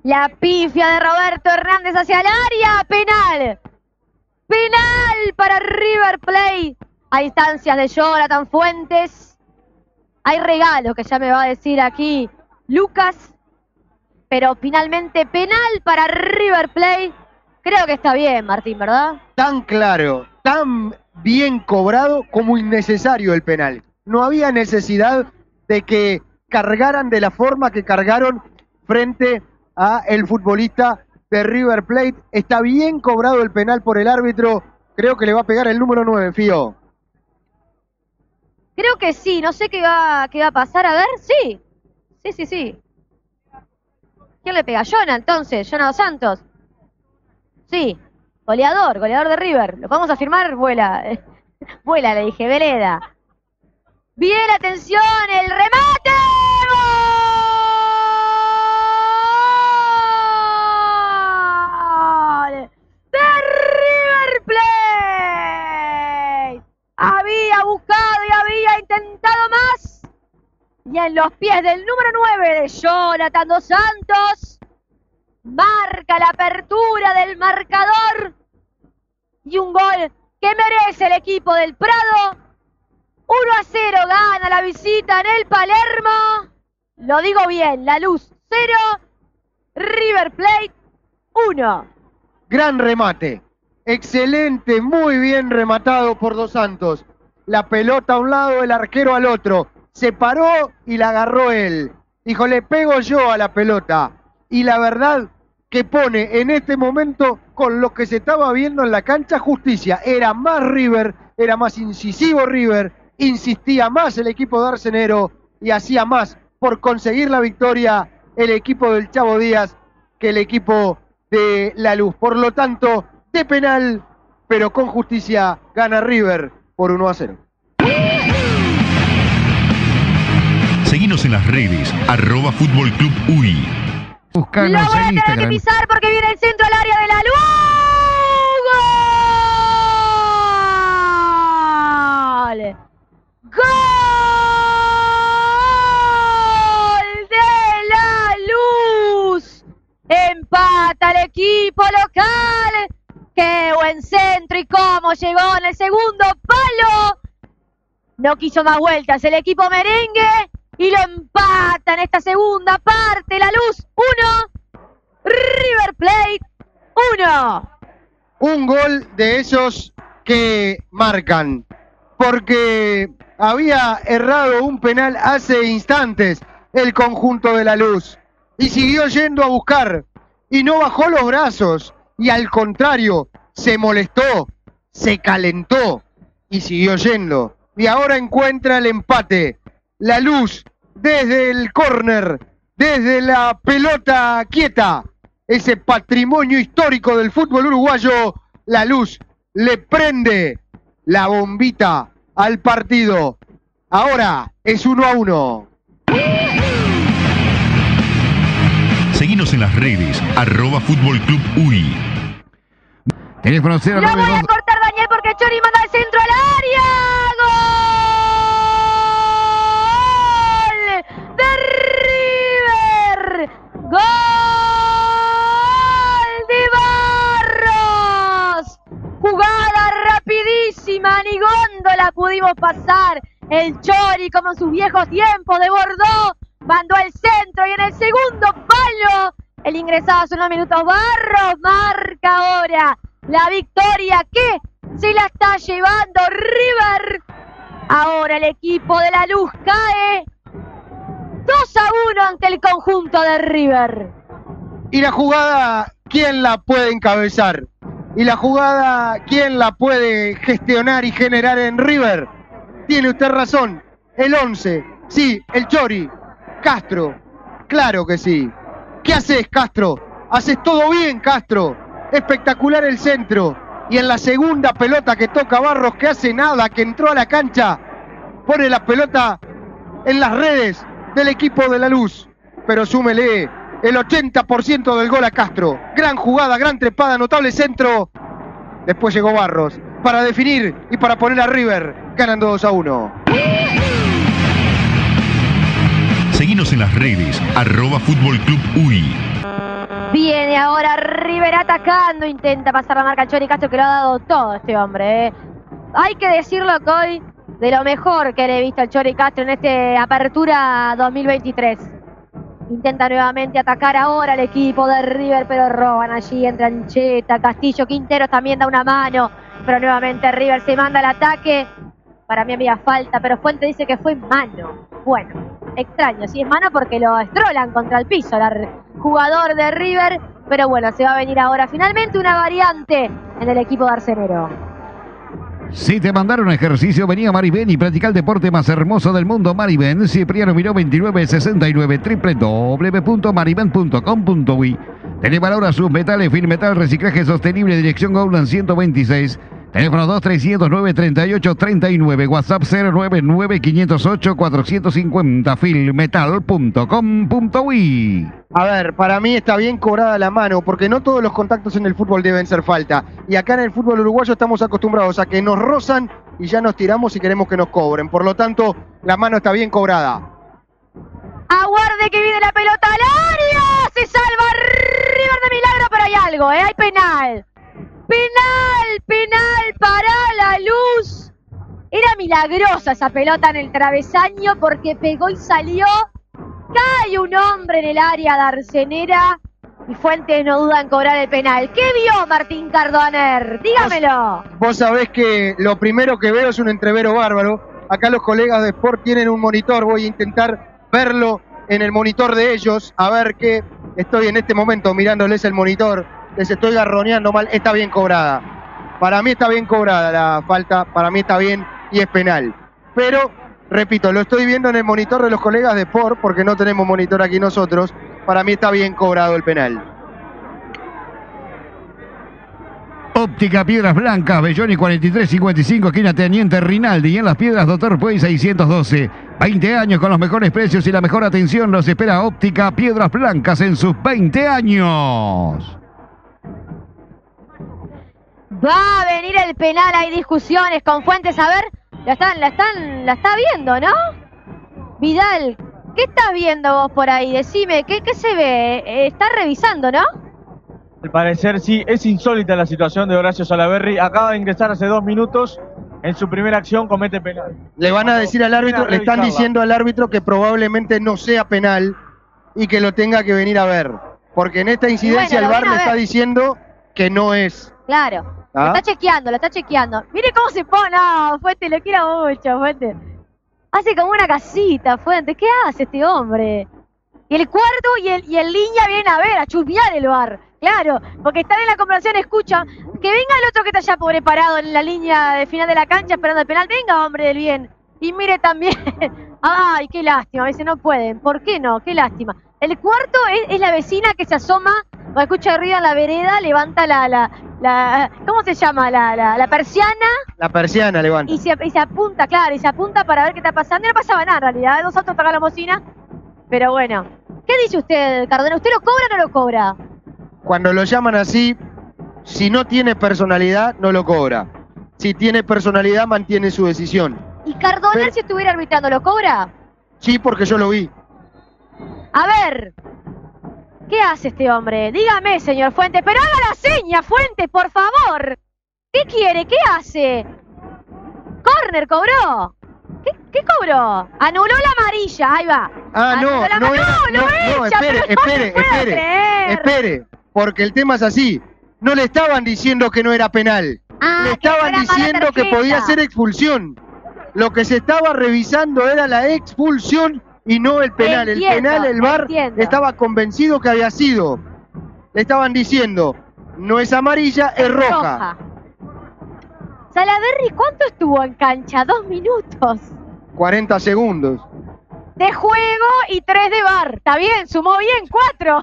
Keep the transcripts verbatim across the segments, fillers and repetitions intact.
La pifia de Roberto Hernández hacia el área. Penal. Penal para River Plate. A instancias de Jonathan Fuentes. Hay regalo que ya me va a decir aquí Lucas. Pero finalmente penal para River Plate. Creo que está bien, Martín, ¿verdad? Tan claro, tan bien cobrado como innecesario el penal. No había necesidad de que cargaran de la forma que cargaron frente a el futbolista de River Plate. Está bien cobrado el penal por el árbitro. Creo que le va a pegar el número nueve, Fío. Creo que sí, no sé qué va, qué va a pasar. A ver, sí. Sí, sí, sí. ¿Quién le pega? Jonah, entonces. Jonah Dos Santos. Sí. Goleador, goleador de River. ¿Lo podemos afirmar? Vuela. Vuela, le dije. Vereda. Bien, atención, el remate. ¡Gol! De River Plate. Había buscado y había intentado más. Y en los pies del número nueve de Jonathan Dos Santos. Marca la apertura del marcador. Y un gol que merece el equipo del Prado. uno a cero gana la visita en el Palermo. Lo digo bien, La Luz cero, River Plate uno. Gran remate. Excelente, muy bien rematado por Dos Santos. La pelota a un lado, el arquero al otro. Se paró y la agarró él. Dijo, le pego yo a la pelota. Y la verdad que pone en este momento, con lo que se estaba viendo en la cancha, justicia. Era más River, era más incisivo River. Insistía más el equipo de Arcenero y hacía más por conseguir la victoria el equipo del Chavo Díaz que el equipo de La Luz. Por lo tanto, de penal, pero con justicia, gana River por uno a cero. Seguinos en las redes, arroba Fútbol Club U I. Buscanos Lo voy a tener que pisar porque viene el centro al área de La Luz. ¡Gol! ¡Gol de La Luz! Empata el equipo local. ¡Qué buen centro! Y cómo llegó en el segundo palo. No quiso más vueltas el equipo merengue. Y lo empata en esta segunda parte. La Luz uno, River Plate uno. Un gol de esos que marcan. Porque había errado un penal hace instantes el conjunto de La Luz. Y siguió yendo a buscar. Y no bajó los brazos. Y al contrario, se molestó, se calentó y siguió yendo. Y ahora encuentra el empate. La Luz, desde el córner, desde la pelota quieta, ese patrimonio histórico del fútbol uruguayo, La Luz le prende la bombita al partido. Ahora es uno a uno. Seguinos en las redes, arroba Fútbol Club U I. Teléfono cero nueve dos. Lo voy a cortar, Daniel, porque Chori manda el centro al área. ¡Gol! De River. ¡Gol de Barros! Jugada rapidísima, ni góndola pudimos pasar. El Chori, como en sus viejos tiempos, desbordó, mandó el centro y en el segundo palo, el ingresado hace unos minutos, Barros marca ahora la victoria que se la está llevando River. Ahora el equipo de La Luz cae dos a uno ante el conjunto de River. Y la jugada, ¿quién la puede encabezar? Y la jugada, ¿quién la puede gestionar y generar en River? Tiene usted razón, el once, sí, el Chori, Castro, claro que sí. ¿Qué haces, Castro? Haces todo bien, Castro. Espectacular el centro. Y en la segunda pelota que toca Barros, que hace nada, que entró a la cancha, pone la pelota en las redes del equipo de La Luz. Pero súmele el ochenta por ciento del gol a Castro. Gran jugada, gran trepada, notable centro. Después llegó Barros para definir y para poner a River ganando dos a uno. Seguinos en las redes, arroba Fútbol Club U I. Viene ahora River atacando, intenta pasar la marca al Chori Castro, que lo ha dado todo este hombre, ¿eh? Hay que decirlo que hoy, de lo mejor que le he visto al Chori Castro en esta apertura dos mil veintitrés. Intenta nuevamente atacar ahora el equipo de River, pero roban allí, entran Cheta, Castillo, Quinteros también da una mano, pero nuevamente River se manda al ataque. Para mí había falta, pero Fuente dice que fue mano. Bueno, extraño, si es mano porque lo estrolan contra el piso el jugador de River, pero bueno, se va a venir ahora finalmente una variante en el equipo de Arcenero. Si te mandaron ejercicio, venía Mariben y practica el deporte más hermoso del mundo. Mariben, Cipriano Miró veintinueve sesenta y nueve, doble u doble u doble u punto mariben punto com punto uy. Tenemos ahora sus metales, Finmetal, reciclaje sostenible, dirección Goulan ciento veintiséis. Teléfono dos tres cero nueve, tres ocho tres nueve, WhatsApp cero nueve nueve, cinco cero ocho, cuatro cinco cero, filmetal punto com punto uy. A ver, para mí está bien cobrada la mano, porque no todos los contactos en el fútbol deben ser falta. Y acá en el fútbol uruguayo estamos acostumbrados a que nos rozan y ya nos tiramos y queremos que nos cobren. Por lo tanto, la mano está bien cobrada. Aguarde que viene la pelota al área. Se salva River de milagro, pero hay algo, ¿eh? Hay penal. Penal, penal para La Luz. Era milagrosa esa pelota en el travesaño porque pegó y salió. Cae un hombre en el área de Arcenera y Fuentes no duda en cobrar el penal. ¿Qué vio Martín Cardoner? Dígamelo. Vos, vos sabés que lo primero que veo es un entrevero bárbaro. Acá los colegas de Sport tienen un monitor. Voy a intentar verlo en el monitor de ellos. A ver qué. Estoy en este momento mirándoles el monitor. Les estoy garroneando mal. Está bien cobrada. Para mí está bien cobrada la falta. Para mí está bien y es penal. Pero, repito, lo estoy viendo en el monitor de los colegas de Sport, porque no tenemos monitor aquí nosotros. Para mí está bien cobrado el penal. Óptica Piedras Blancas, Belloni cuarenta y tres cincuenta y cinco, esquina Teniente Rinaldi. Y en Las Piedras, Doctor Puey seiscientos doce. veinte años con los mejores precios y la mejor atención. Los espera Óptica Piedras Blancas en sus veinte años. Va a venir el penal, hay discusiones con Fuentes. A ver, la están, la están, la está viendo, ¿no? Vidal, ¿qué estás viendo vos por ahí? Decime, ¿qué, qué se ve? Eh, está revisando, ¿no? Al parecer sí, es insólita la situación de Horacio Salaverry. Acaba de ingresar hace dos minutos. En su primera acción comete penal. Le van a decir al árbitro, le están diciendo al árbitro que probablemente no sea penal y que lo tenga que venir a ver. Porque en esta incidencia bueno, el V A R le está diciendo que no es. Claro. ¿Ah? Lo está chequeando, lo está chequeando. Mire cómo se pone. No, Fuente, lo quiero mucho, Fuente. Hace como una casita, Fuente. ¿Qué hace este hombre? Y el cuarto y el, y el línea vienen a ver, a chusmear el V A R. Claro, porque están en la conversación, escuchan. Que venga el otro que está ya preparado en la línea de final de la cancha esperando el penal. Venga, hombre del bien. Y mire también. Ay, qué lástima. A veces no pueden. ¿Por qué no? Qué lástima. El cuarto es, es la vecina que se asoma. Cuando escucha ruido en la vereda, levanta la, la, la ¿cómo se llama? La, la, la persiana. La persiana levanta. Y se, y se apunta, claro, y se apunta para ver qué está pasando. Y no pasaba nada en realidad. Nosotros tocamos la bocina. Pero bueno. ¿Qué dice usted, Cardona? ¿Usted lo cobra o no lo cobra? Cuando lo llaman así, si no tiene personalidad, no lo cobra. Si tiene personalidad, mantiene su decisión. ¿Y Cardona, Pero, si estuviera arbitrando, lo cobra? Sí, porque yo lo vi. A ver, ¿qué hace este hombre? Dígame, señor Fuentes, pero haga la seña, Fuentes, por favor. ¿Qué quiere? ¿Qué hace? Corner cobró. ¿Qué, ¿Qué cobró? Anuló la amarilla, ahí va. Ah, no, la... no, no, era, no, no, ella, no, espere, espere, no espere, creer. espere, porque el tema es así. No le estaban diciendo que no era penal. Ah, le estaban que diciendo que podía ser expulsión. Lo que se estaba revisando era la expulsión y no el penal. Entiendo, el penal, el V A R entiendo. Estaba convencido que había sido. Le estaban diciendo, no es amarilla, es, es roja. roja. Salaverry, ¿cuánto estuvo en cancha? Dos minutos. cuarenta segundos. De juego y tres de V A R. Está bien, sumó bien, cuatro.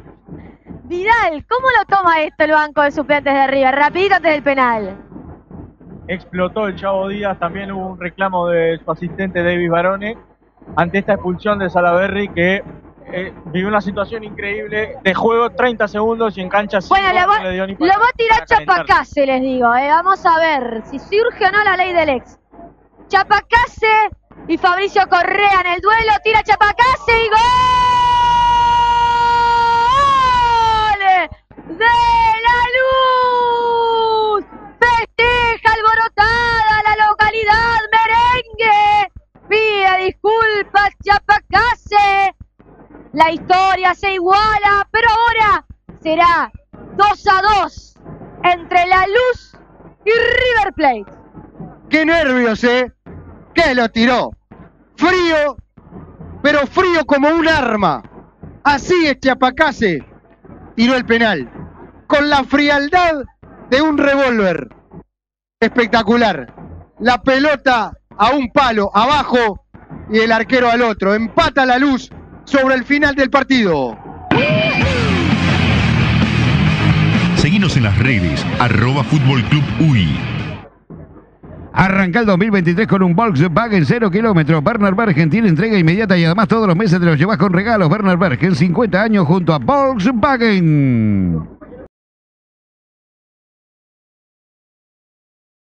Vidal, ¿cómo lo toma esto el banco de suplentes de River? Rapidito antes del penal. Explotó el Chavo Díaz, también hubo un reclamo de su asistente David Barone ante esta expulsión de Salaverry que eh, vivió una situación increíble de juego, treinta segundos y en cancha cinco, bueno, lo, no le dio ni lo va a tirar Chapacase, les digo, eh. Vamos a ver si surge o no la ley del ex. Chapacase y Fabricio Correa en el duelo, tira Chapacase y ¡gol! será dos a dos entre La Luz y River Plate. ¡Qué nervios, eh! ¡Que lo tiró! Frío, pero frío como un arma. Así es Chiapacase. Tiró el penal. Con la frialdad de un revólver. Espectacular. La pelota a un palo abajo y el arquero al otro. Empata La Luz sobre el final del partido. Seguinos en las redes, arroba Fútbol Club U I. Arranca el dos mil veintitrés con un Volkswagen cero kilómetros. Werner Bergen tiene entrega inmediata y además todos los meses te los llevas con regalos. Werner Bergen, cincuenta años junto a Volkswagen.